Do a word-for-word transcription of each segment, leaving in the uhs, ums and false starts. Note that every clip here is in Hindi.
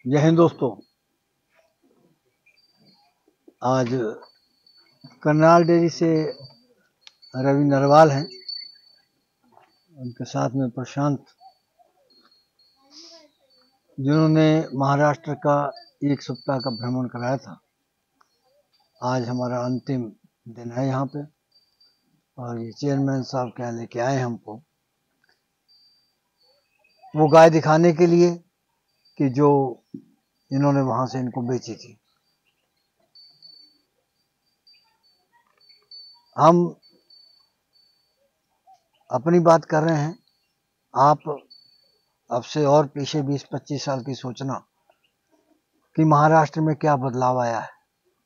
जय हिंद दोस्तों। आज करनाल डेयरी से रवि नरवाल हैं, उनके साथ में प्रशांत, जिन्होंने महाराष्ट्र का एक सप्ताह का भ्रमण कराया था। आज हमारा अंतिम दिन है यहाँ पे, और ये चेयरमैन साहब क्या लेके आए हमको, वो गाय दिखाने के लिए कि जो इन्होंने वहां से इनको बेची थी। हम अपनी बात कर रहे हैं, आप अब से और पीछे बीस पच्चीस साल की सोचना कि महाराष्ट्र में क्या बदलाव आया है।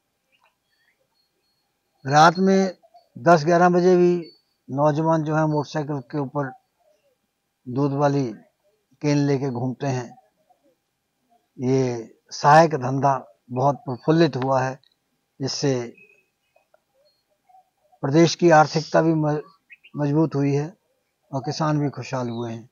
रात में दस ग्यारह बजे भी नौजवान जो है मोटरसाइकिल के ऊपर दूध वाली केन लेके घूमते हैं। ये सहायक धंधा बहुत प्रफुल्लित हुआ है, जिससे प्रदेश की आर्थिकता भी मजबूत हुई है और किसान भी खुशहाल हुए हैं।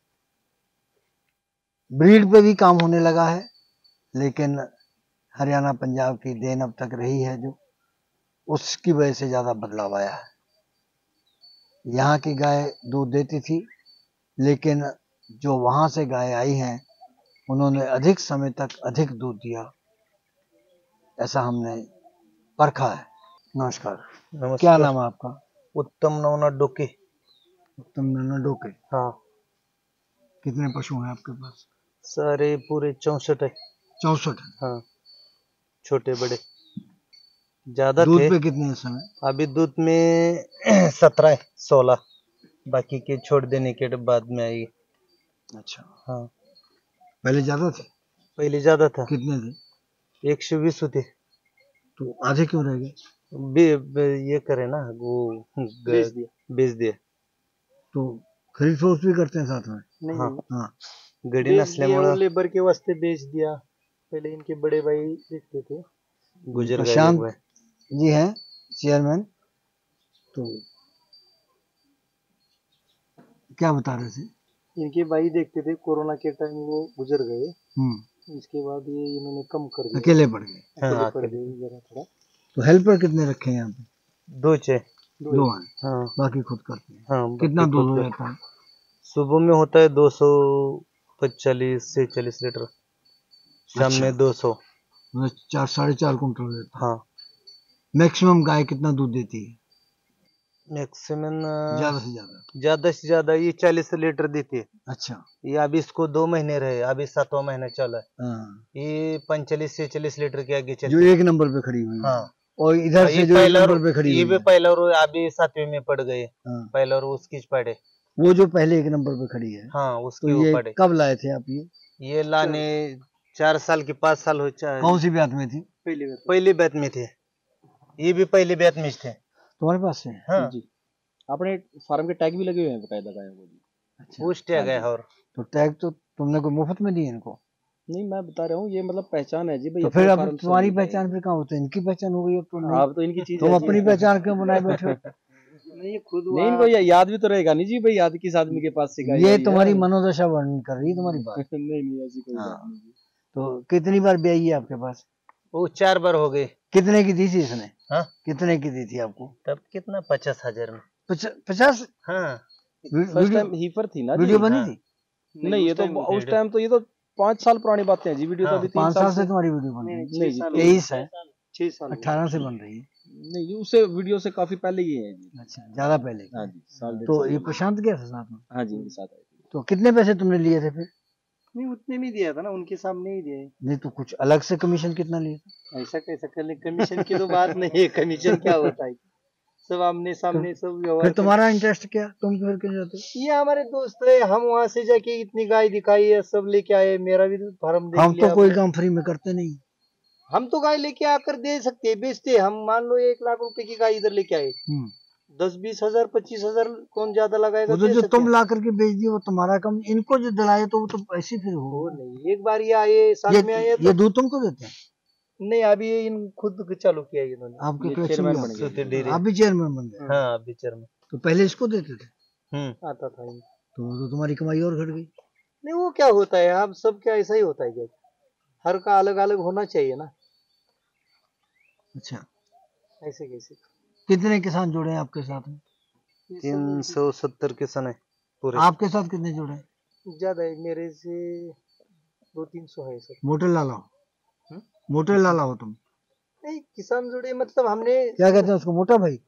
ब्रीड पे भी काम होने लगा है, लेकिन हरियाणा पंजाब की देन अब तक रही है, जो उसकी वजह से ज्यादा बदलाव आया है। यहाँ की गाय दूध देती थी, लेकिन जो वहां से गाय आई हैं उन्होंने अधिक समय तक अधिक दूध दिया, ऐसा हमने परखा है। नमस्कार। नमस्कार। क्या नाम है आपका? उत्तम नवनाथ डोके। उत्तम नवनाथ डोके। हाँ। कितने पशु हैं आपके पास? सारे पूरे चौसठ है। चौसठ है। हाँ, छोटे बड़े ज्यादा थे। दूध पे कितने हैं समय? अभी दूध में सत्रह सोलह, बाकी के छोड़ देने के बाद में आई। अच्छा। हाँ, पहले ज्यादा थे? पहले ज्यादा था। कितने थे? एक सौ बीस थे। तो आधे क्यों रह गए? ये करे ना, वो बेच दिया बेच दिया तो खरीद फरोख्त भी करते हैं साथ में? नहीं। हाँ, हाँ। गड़ी नस्ले लेबर के वास्ते बेच दिया। पहले इनके बड़े भाई देखते थे, गुजर गए। प्रशांत जी हैं चेयरमैन, तो क्या बता रहे थे? इनके भाई देखते थे, कोरोना के टाइम वो गुजर गए। इसके बाद ये इन्होंने कम कर दिया, अकेले पड़ गए। अकेले पड़ गए जरा थोड़ा। तो हेल्पर कितने रखे हैं यहाँ पे? दो छे दो हैं। हाँ, बाकी खुद करते हैं। हाँ। कितना दूध हो जाता है? सुबह में होता है दो सौ पचालीस से चालीस लीटर, शाम अच्छा। में दो सौ। चार साढ़े चार कुंटल हो जाता है। हाँ। मैक्सिमम गाय कितना दूध देती है? मैक्सिमम ज्यादा से ज्यादा ज्यादा से ज्यादा ये चालीस लीटर देती है। अच्छा। ये अभी इसको दो महीने रहे, अभी सातवां महीना चला है। हाँ। ये पैंतालीस से चालीस लीटर के आगे चलती जो एक नंबर पे खड़ी हुई है। हाँ। और इधर से जो एक नंबर पे खड़ी ये हुई भी है, पहले और अभी सातवें में पड़ गए। हाँ। पहले और उसकी पड़े, वो जो पहले एक नंबर पे खड़ी है, हाँ, उसकी तो ये पड़े। कब लाए थे आप? ये ये लाने चार साल की पाँच साल हो चाहे। कौन सी ब्यात में थी? पहली बैत पहली बैत में थे। ये भी पहली बैत में थे। तुम्हारे पास से? हाँ जी। अपने फार्म के टैग भी लगे हुए हैं बकायदा गायों को जी। अच्छा। पूछ टैग है। और तो टैग तो तुमने कोई मुफ्त में दिए इनको? नहीं, मैं बता रहा हूँ, ये मतलब पहचान है जी भाई। तो फिर अब तुम्हारी पहचान फिर कहाँ होती है? इनकी पहचान हो गई अब तो। आप तो इनकी चीज तुम अपनी पहचान क्यों बनाए बैठे हो? नहीं, खुद नहीं, इनको याद भी तो रहेगा नहीं जी भाई, याद किस आदमी के पास से गाय ये तुम्हारी मनोदशा वर्णन कर रही है तुम्हारी बात। नहीं नहीं, ऐसी कोई बात नहीं। तो कितनी बार ब्याई है आपके पास? वो चार बार हो गए। कितने की दी थी इसने? हाँ? कितने की दी थी आपको? तब कितना, पचास हजार में। पचास? हाँ। फर्स्ट टाइम हीफर थी ना, वीडियो बनी थी? नहीं, ये तो उस टाइम तो, ये तो पाँच साल पुरानी बातें हैं जी। वीडियो तो अभी तीन पाँच साल से तुम्हारी वीडियो बन रही है? नहीं, तेईस है, छह साल अठारह से बन रही है। नहीं, उससे वीडियो से काफी पहले ही है जी। अच्छा, ज्यादा पहले। हाँ जी, साल तो ये प्रशांत गया था साथ में? हाँ जी, उनके साथ आए थे। तो कितने पैसे तुमने लिए थे फिर? नहीं, उतने में दिया था ना, उनके सामने ही दिए। नहीं तो कुछ अलग से कमीशन कितना लिए था? ऐसा कैसा कर ले, कमीशन की तो बात नहीं है। कमीशन क्या होता है, सब आमने सामने सब व्यवहार। फिर तुम्हारा इंटरेस्ट क्या? तुम फिर क्यों जाते? ये हमारे दोस्त है, हम वहाँ से जाके इतनी गाय दिखाई है, सब लेके आए। मेरा भी फार्म देख हम लिया। तो कोई काम फ्री में करते नहीं। हम तो गाय लेके आकर दे सकते हैं, बेचते। हम मान लो एक लाख रुपए की गाय इधर लेके आए, दस बीस हजार पच्चीस हजार कौन ज्यादा लगाएगा? वो तो जो तुम ला करके बेच दिए वो तुम्हारा कम, इनको जो दिलाए तो वो तो ऐसे फिर हो नहीं। एक बार ये आए, साल में आए। ये दूध तुमको देते हैं? नहीं, अभी इन खुद चालू किया इन्होंने। आपके चेयरमैन बन गए? आप भी चेयरमैन बन गए? हाँ, अभी चेयरमैन। तो पहले इसको देते थे? हम्म, आता था। तो, तो तुम्हारी कमाई और घट गई। नहीं, वो क्या होता है, आप सब क्या ऐसा ही होता है क्या? हर का अलग अलग होना चाहिए ना। अच्छा, ऐसे कैसे? कितने किसान जुड़े हैं आपके साथ में? तीन सौ सत्तर किसान है पूरे। आपके साथ कितने जुड़े हैं? ज्यादा है, मेरे से दो तीन सौ है सर। मोटे लाला हो? हम्म? मोटे लाला हो तुम? नहीं, किसान जुड़े मतलब हमने क्या कहते हैं उसको, मोटा भाई?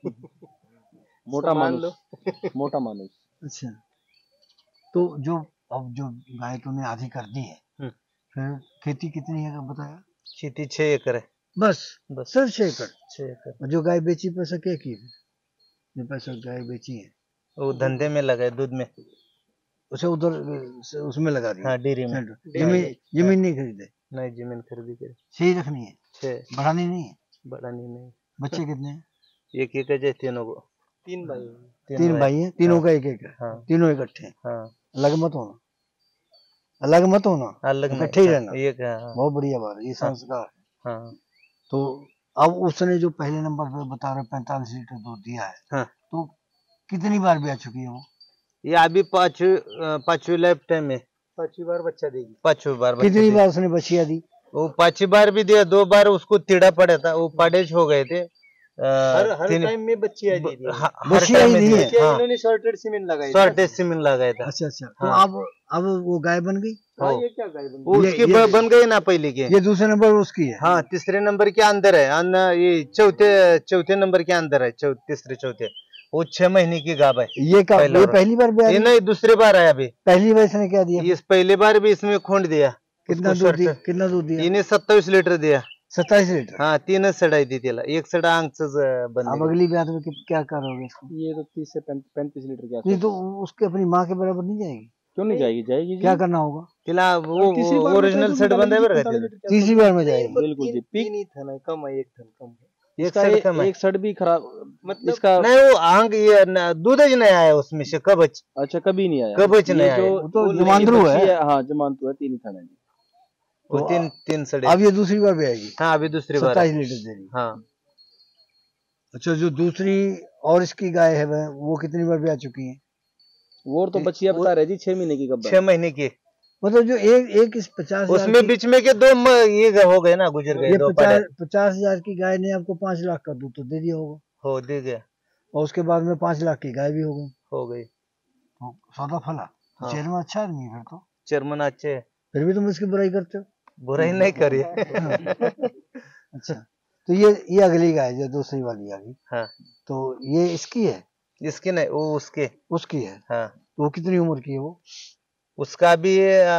मोटा मानुस, मोटा मानुस। अच्छा, तो जो अब जो गाय तूने आधी कर दी है, फिर खेती कितनी है बताया? खेती छह एकड़ है बस बस। सिर्फ छह एकड़? छह एकड़। और जो गाय बेची पैसा क्या की है? जो पैसा गाय बेची है वो धंधे में लगा है, दूध में। उसे उधर उसमें लगा दिया? हाँ, डेयरी में। जमीन जमीन नहीं खरीदे? नहीं, जमीन खरीदी कर। सही रखनी है, छह। बढ़ानी नहीं है? बढ़ानी नहीं। बच्चे कितने हैं? एक एक है तीनों को। तीन भाई। तीन भाई हैं, तीनों का एक एक है? हाँ। तीनों इकट्ठे हैं? हाँ। अलग मत होना, अलग मत होना, अलग इकट्ठे ही रहना। एक है। हाँ। बहुत बढ़िया बात है, ये संस्कार है। हाँ। तो अब उसने जो पहले नंबर पे बता रहे पैंतालीस लीटर दूध दिया है, हाँ। तो कितनी बार ब्याह चुकी है वो? ये अभी पाँच पांचवी लाइफ टाइम है। पांचवी बार बच्चा देगी। पांचवी बार बच्चा कितनी दे- बार उसने बछिया दी? वो पांचवी बार भी दिया, दो बार उसको टीड़ा पड़ा था, वो पाडेज हो गए थे। आ, हर हर तीन- टाइम में बच्चियाँ दी थी। हाँ, हर बछिया टाइम ही में दी दिया। है? बच्चियाँ हाँ। इन्होंने शॉर्टेड सीमेंट लगाई। शॉर्टेज सीमेंट लगाया था। अच्छा अच्छा, तो हाँ। अब अब वो गाय बन गई? हाँ, हो। ये क्या गाय बन वो गई? उसकी ये- ब- बन गई ना पहले के। ये दूसरे नंबर उसकी है? हाँ, तीसरे नंबर के अंदर है। अन्ना ये चौथे चौथे नंबर के अंदर है। चौ, तीसरे चौथे वो छह महीने की गाब है। ये का पहला ये और- पहली बार ब्याह ये दी? नहीं, दूसरी बार आया अभी। पहली बार इसने क्या दिया? इस पहली बार भी इसमें खोंड दिया। कितना उसको दूध दिया? शॉर्ट- कितना दूध दिया? इन्हें सत्तावीस लीटर दिया। सत्ताईस लीटर? हाँ, तीनच सडाई दी त्याला, एक सडा अंगच अब बनने। अगली ब्याह में कित- क्या करोगे इसको? ये तो तीस से पैंतीस लीटर के नहीं आसपास। तो उसके अपनी माँ के बराबर नहीं जाएगी? क्यों नहीं जाएगी? जाएगी जी। क्या करना होगा? तिला वो ओरिजिनल सेट बंद है बरं का ते. तीसरी बार में जाएगी? बिल्कुल जी। तीन ही थन है, कम है, एक थन कम है। एक इसका सेट ए- कम है. एक सड़ भी खराब, मतलब इसका नहीं, वो आंग ये न- दूध ही नहीं आया उसमें से कबच. अच्छा कभी नहीं आया। कबच नहीं ये आया. जो वो तो वो जमांद्रू लड़की है। बच्ची हाँ जमानतू है, तीन ही थन है जी। वो तो तीन तीन सड़े. अब ये दूसरी बार भी आएगी? हाँ, अभी दूसरी बार है. सत्ताईस लीटर दे रही। हाँ, अच्छा, जो दूसरी और इसकी गाय है वह- वो कितनी बार ब्याह चुकी है? वो तो बच्चिया बता रहे जी, छह महीने की गब्बर। छह महीने की. मतलब जो एक एक इस पचास हजार उसमें की- बीच में के दो म- ये हो गए ना, गुजर गए ये दो पचास पड़े. पचास हजार की गाय ने आपको पांच लाख का दूध तो दे दिया होगा, हो दे गया. और उसके बाद में पांच लाख की गाय भी हो गई, हो गई. तो सौदा फला। तो हाँ। चेयरमैन अच्छा आदमी है फिर तो। चेयरमैन अच्छे. फिर भी तुम इसकी बुराई करते हो। बुराई नहीं करी. अच्छा, तो ये ये अगली गाय जो दूसरी वाली आ गई, हाँ, तो ये इसकी है? इसके नहीं, वो उसके. उसकी है? हाँ, तो वो कितनी उम्र की है वो? उसका भी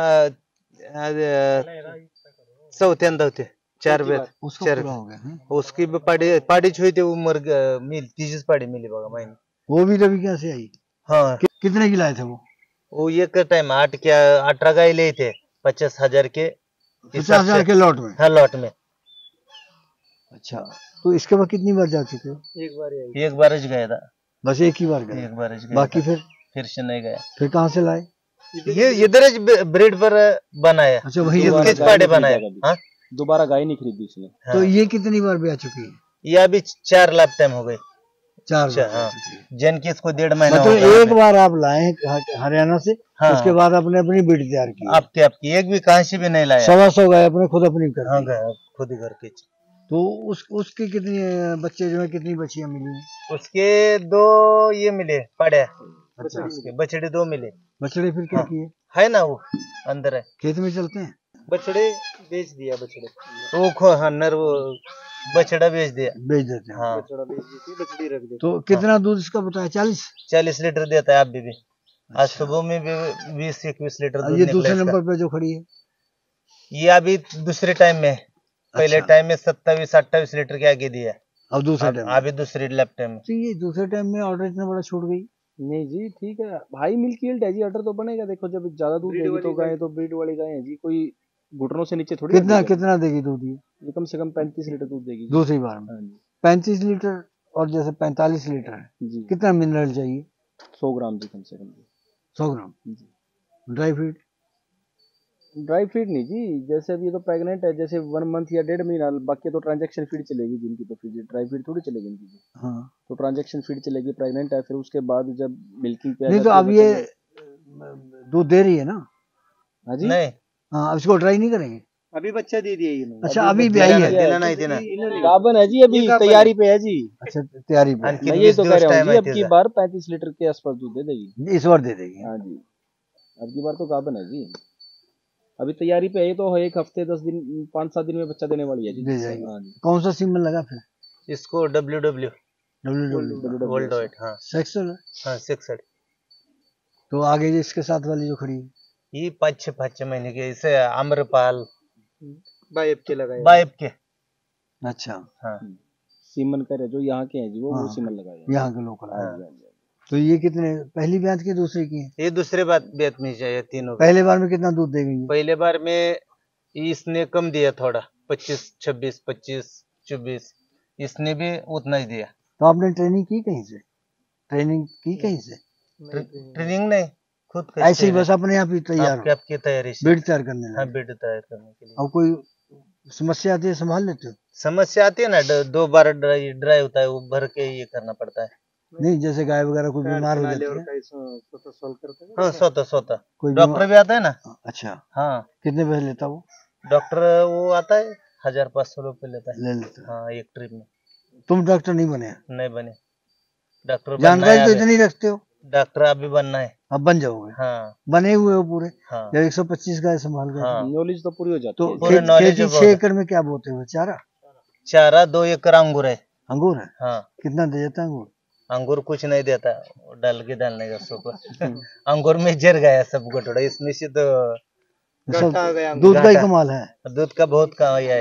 चौथ्यांदा होते चार वेळ. उसको चार पूरा हो गया है? उसकी भी पाडी पाडीच हुई ते उमर ग- मिल तीसच पाडी मिली बघा महिने. वो भी रवि क्या से आई? हाँ, कि, कितने की लाए थे वो? वो एक टाइम आठ क्या अठारह गाय ले थे पचास हजार के पचास हजार के लॉट में? हाँ, लॉट में. अच्छा, तो इसके बाद कितनी बार जा चुके हो? एक बार ही आई। एक बार ज गया था. बस एक ही बार गए? एक बार ज गया बाकी था. फिर फिर से नहीं गया. फिर कहाँ से लाए? ये इधर ब्रीड पर बनाया. अच्छा, वही दोबारा इसके गाय पाडे नहीं बनाया. खरीदा हाँ, दोबारा गाय नहीं खरीदी इसने। हाँ. तो ये कितनी बार ब्याह चुकी है? ये अभी चार लाख टाइम हो गए. चार अच्छा, बार हाँ. ब्याह चुकी है। जन की इसको डेढ़ महीना हो मतलब गया एक है. बार आप लाए ह- हरियाणा से, हाँ. उसके बाद आपने अपनी बीट तैयार की है। आपके आपकी एक भी कहीं से भी नहीं लाया. सवा सौ गाय अपने खुद अपनी कर हाँ, दी। गया खुद ही घर के. तो उस उसकी कितनी अ, बच्चे जो है कितनी बच्चियां मिली हैं? उसके दो ये मिले पड़े. अच्छा, उसके बछड़े दो मिले. बछड़े फिर क्या हाँ। किए? है ना, वो अंदर है. खेत में चलते हैं? बछड़े बेच दिया, बछड़े वो खो हाँ, नर वो बछड़ा बेच दिया. बेच देते हैं। हाँ, बछड़ा बेच दी थी, बछड़ी रख दी। तो कितना दूध इसका बताया? चालीस? चालीस लीटर देता है आप भी, भी. आज अच्छा। सुबह में भी बीस इक्कीस लीटर और दूध ये निकला दूसरे इसका. नंबर पे जो खड़ी है? ये अभी दूसरे टाइम में. पहले अच्छा। टाइम में सत्ताईस अट्ठाईस लीटर के आगे दिया. अब दूसरे अब- टाइम अभी दूसरी लैप टाइम में. तो ये दूसरे टाइम में ऑर्डर इतना बड़ा छूट गई? नहीं जी, ठीक है भाई, मिल्क यील्ड है जी, अटर तो बनेगा। देखो जब ज्यादा दूध Breed देगी तो वाली गाय तो ब्रीड वाली गाय है जी, कोई घुटनों से नीचे थोड़ी कितना आती है। कितना देगी दूध ये ये कम से कम पैंतीस लीटर दूध देगी जी। दूसरी बार में? हाँ जी पैंतीस लीटर और जैसे पैंतालीस लीटर है, जी, कितना मिनरल चाहिए? सौ ग्राम जी, कम से कम जी। सौ ग्राम जी। Dry feed? ड्राई फीड नहीं जी, जैसे अभी ये तो प्रेग्नेंट है, जैसे वन मंथ या डेढ़ महीना, बाकी तो ट्रांजैक्शन फीड चलेगी जिनकी, तो फिर ड्राई फीड थोड़ी चलेगी इनकी जी। हाँ। तो ट्रांजैक्शन फीड चलेगी, प्रेग्नेंट है, फिर उसके बाद जब मिल्किंग पे आ नहीं तो जाती है अब ये बच्चे दूध दे रही है ना? को- हाँ जी नहीं, हाँ, अब इसको ड्राई नहीं करेंगे? अभी बच्चा दे दिया इन्होंने। अच्छा अभी ब्याही है? देना नहीं देना, गाभन है जी, अभी तैयारी पे है जी। अच्छा तैयारी पे। मैं ये तो कह रहा हूँ जी, अब की बार पैंतीस लीटर के आसपास दूध दे देगी इस बार, दे देगी। हाँ जी, अब की बार तो गाभन है जी, अभी तैयारी पे है, तो एक हफ्ते दस दिन पाँच सात दिन में बच्चा देने वाली है जी। दे जाएगी। हाँ जी। कौन सा सीमन लगा फिर? इसको W W W world wide. हाँ सेक्सुअल है। हाँ सिक्स। तो आगे इसके साथ वाली जो खड़ी है ये पाँच छह पाँच छह महीने के, इसे आम्रपाल बाइब के लगाए, बाइब के। अच्छा हाँ सीमन करे जो यहाँ के हैं जी, वो हाँ, वो सीमन लगाए यहाँ के लोकल। हाँ। तो ये कितने, पहली ब्यात की दूसरी की है? ये दूसरे बात बेत में चाहिए तीनों। पहले बार में कितना दूध देगी? पहले बार में इसने कम दिया थोड़ा, पच्चीस छब्बीस पच्चीस चौबीस, इसने भी उतना ही दिया। तो आपने ट्रेनिंग की कहीं से? ट्रेनिंग की कहीं से? ट्रेनिंग नहीं, खुद ऐसे ही बस अपने आप ही तैयार हो? आपकी तैयारी से बीड तैयार करने लगे? हाँ बीड तैयार करने के लिए। और कोई समस्या आती है संभाल लेते हो? समस्या आती है ना, ड- दो बार ड्राई ड्राई होता है, वो भर के ये करना पड़ता है। नहीं, जैसे गाय वगैरह कोई बीमार हो जाती है? हाँ स्वतः स्वतः कोई डॉक्टर भी आता है ना। अच्छा, हाँ कितने पैसे लेता वो डॉक्टर? वो आता है हजार पाँच सौ रुपये लेता है। ले लेता? हाँ एक ट्रिप में। तुम डॉक्टर नहीं बने? नहीं बने, डॉक्टर जानकारी तो इतनी रखते हो? डॉक्टर अभी बनना है। अब बन जाओगे? हाँ बने हुए हो पूरे? हाँ जब एक सौ पच्चीस गाय संभाल गए हाँ। नॉलेज तो पूरी हो जाती तो है। पूरे खेत, knowledge खेती बहुत छह है। एकड़ में क्या बोते हुए? चारा? चारा दो एकड़ अंगूर है। अंगूर है? हाँ कितना दे देता है अंगूर? अंगूर कुछ नहीं देता, डाल के डालने का सुपर। अंगूर में जर गया सब गोटोड़ा, इसमें से तो सब आ गया दूध का ही घाटा। कमाल है। दूध का बहुत कमाई है।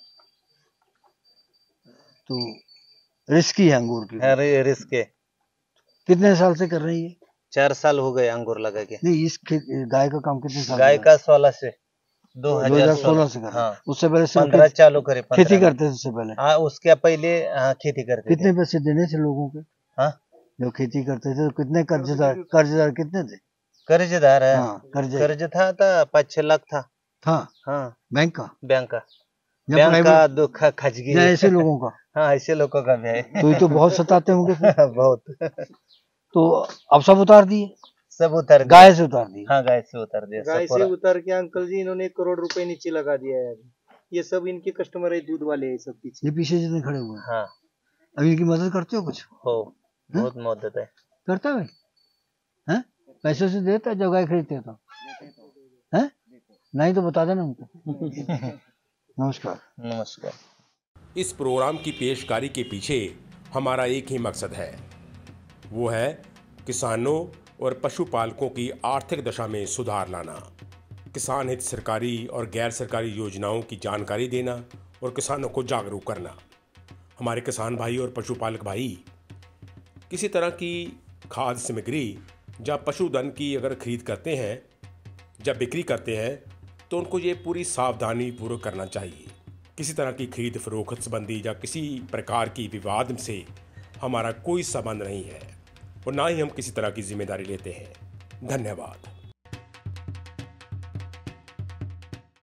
तो रिस्की है अंगूर की। अरे रिस्क है। कितने साल से कर रही है? चार साल हो गए अंगूर लगा के। नहीं, इस खे- गाय का काम कितने साल? गाय का सोलह से दो दो हजार हजार सोलह सोलह से कर रहे हैं। हाँ उससे पहले सिर्फ पंद्रह खेती, चालू करे। खेती पंद्रह करते थे उससे पहले? हाँ उसके पहले हाँ खेती करते थे। कितने पैसे देने थे लोगों के? हाँ जो खेती करते थे तो कितने कर्जदार कर्जदार कितने थे? कर्जदार है। हाँ, कर्ज कर्ज था था पाँच छह लाख था। था हाँ बैंक का बैंक का या बैंक का प्राइवेट दुख खजगी। या ऐसे लोगों का? हाँ ऐसे लोगों का भी है। तो ये तो बहुत सताते होंगे फिर। बहुत। तो अब सब उतार दिए? सब उतर दिए। गाय से उतार दिए? हाँ गाय से उतर दिया गाय सब से पूरा। उतर के अंकल जी इन्होंने एक करोड़ रुपए नीचे लगा दिया है। ये सब इनके कस्टमर है, दूध वाले है सब पीछे। ये पीछे जितने खड़े हुए हैं, हाँ अब इनकी मदद करते हो कुछ? हो बहुत मदद है। करता है भाई? हैं? पैसे से देता है जब गाय खरीदते हो तो? हैं? नहीं तो बता देना हमको। नमस्कार। नमस्कार। इस प्रोग्राम की पेशकारी के पीछे हमारा एक ही मकसद है, वो है किसानों और पशुपालकों की आर्थिक दशा में सुधार लाना, किसान हित सरकारी और गैर सरकारी योजनाओं की जानकारी देना और किसानों को जागरूक करना। हमारे किसान भाई और पशुपालक भाई किसी तरह की खाद्य सामग्री या पशुधन की अगर खरीद करते हैं, जब बिक्री करते हैं, तो उनको ये पूरी सावधानी पूर्वक करना चाहिए। किसी तरह की खरीद फरोख्त संबंधी या किसी प्रकार की विवाद से हमारा कोई संबंध नहीं है और ना ही हम किसी तरह की जिम्मेदारी लेते हैं। धन्यवाद।